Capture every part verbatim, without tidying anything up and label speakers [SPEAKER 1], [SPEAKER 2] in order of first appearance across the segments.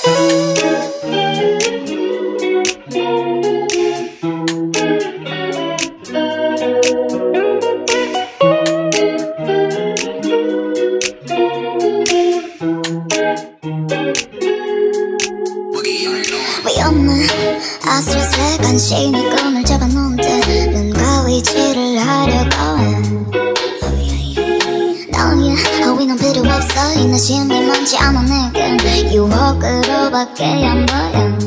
[SPEAKER 1] 위험해 아슬아슬해 간신히 끈을 잡아놓은데 눈과 위치를 하려고 해 너의 허위는 필요 없어 이 내심이 많지 않아 내겐 유혹으로밖에 안 보여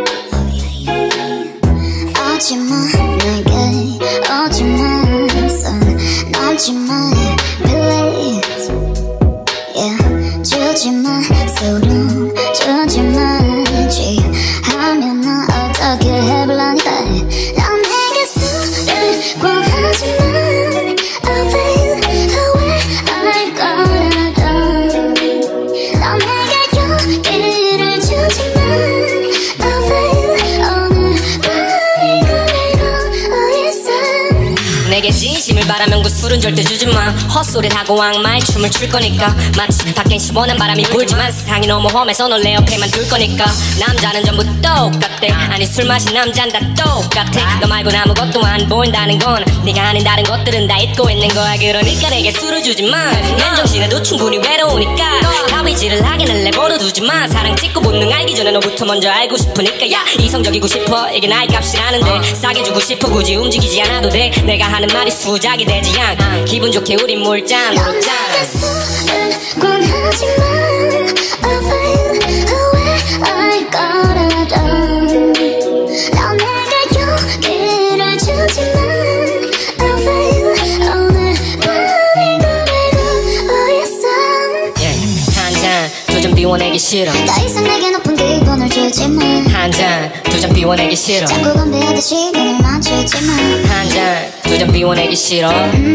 [SPEAKER 1] 오지마 내게 오지마 손 놓지마 please yeah 주지마 소름 주지마 하면 나 어떻게 해볼라니까 난 내게 술을 권하지만 avail away 알 거라도 난 내게 용기를 주지만 avail 오늘 밤이 그리고 있어
[SPEAKER 2] 내게 진심을 바라면 그 술은 절대 주지마 헛소리를 하고 악마의 춤을 출 거니까 마치 밖엔 시원한 바람이 불지만 세상이 너무 험해서 널 내 옆에만 둘 거니까 남자는 전부 똑같대 아니 술 마신 남잔 다 똑같아 너 말곤 아무것도 안 보인다는 건 네가 아닌 다른 것들은 다 잊고 있는 거야 그러니까 내게 술을 주지마 맨정신에도 충분히 외로우니까 가위질을 하기는 내버려 두지마 사랑 찍고 본능 알기 전에 너부터 먼저 알고 싶으니까 야 이성적이고 싶어 이게 나의 값이라는데 싸게 주고 싶어 굳이 움직이지 않아도 돼 내가 하는 말이 수작이 되지 않 기분 좋게 우린 물잔으로 짠
[SPEAKER 1] 술을 권하지만 avail away 알 거라도 난 내게 용기를 주지만 avail 오늘 밤이 그리고 있어
[SPEAKER 2] 한잔 두 잔 비워내기 싫어
[SPEAKER 1] 더 이상 내게 높은 기분을 주지마
[SPEAKER 2] 한잔 두 잔 비워내기 싫어
[SPEAKER 1] 자꾸 건배하듯이 눈을 맞추지마
[SPEAKER 2] 한잔 두 잔 비워내기 싫어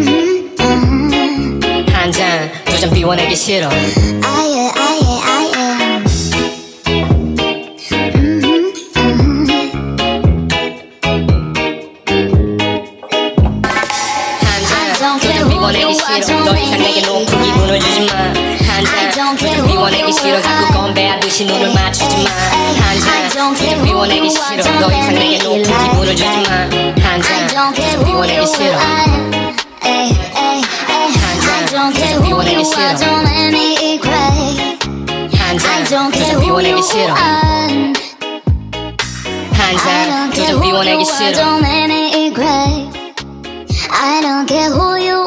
[SPEAKER 2] 한잔 두 잔 비워내기 싫어
[SPEAKER 1] 아예 아예 아예
[SPEAKER 2] 한잔 두 잔 비워내기 싫어 더 이상 내게 높은 기분을 주지마 한잔 두 잔 비워내기 싫어 자꾸 건배하듯이 눈을 맞추지마 한잔 두 잔 비워내기 싫어 더 이상 내게 높은 기분을 주지마 한잔 두 잔 비워내기 싫어 한잔 두 잔 비워내기 싫어 한잔 두 잔 비워내기 싫어 한잔 두 잔 비워내기 싫어
[SPEAKER 1] I don't care who you